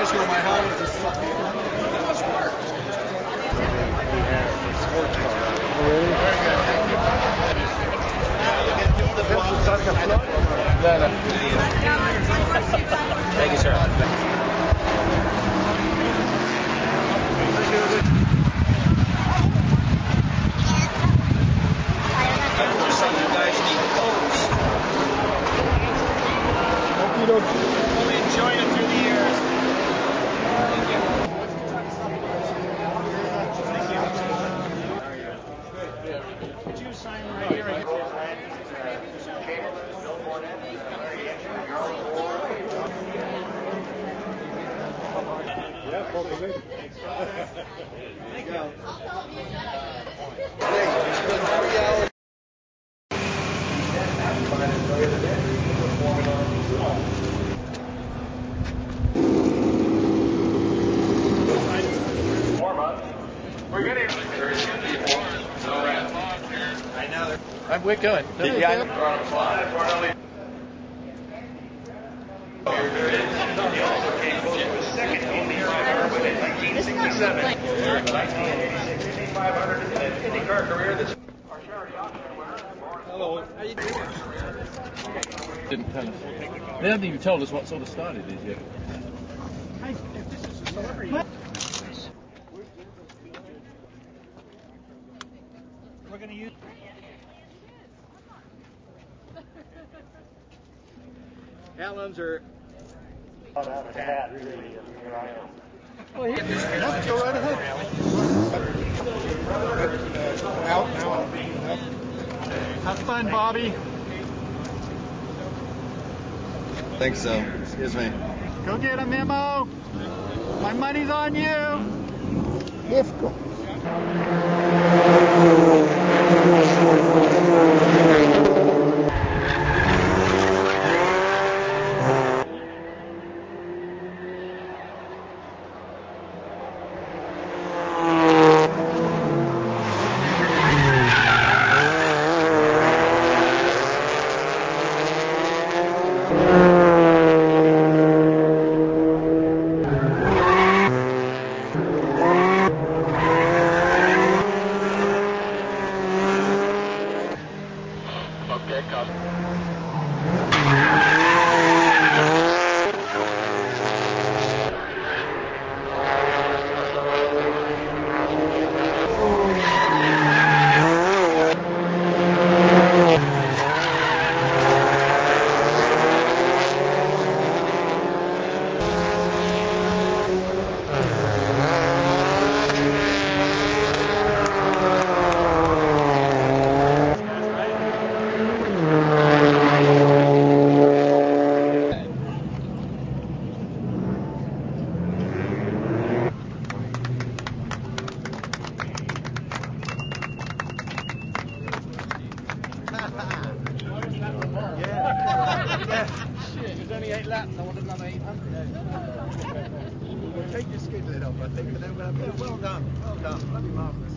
Especially when my home is just sucking. That must work. We have a sports car. Really? Very good. Thank you. Thank you, sir. Some of you guys need coats. We'll enjoy it through the years. Thank you. Could you sign right here? Yeah, probably. Thank you. We're getting. We're good. Parnelli. He also came close to his second Indy 500 win in 1967. 500 in an IndyCar career that's. Hello. How you doing? Didn't tell us. They haven't even told us what sort of style it is yet. Hey, if this is a celebrity. We're going to use. Al Unser. Well, let's go right ahead. Out now. Have fun, Bobby. Think so. Excuse me. Go get a memo. My money's on you. Let's go. Take your skid lid off, I think. Well done. Well done. Bloody marvelous.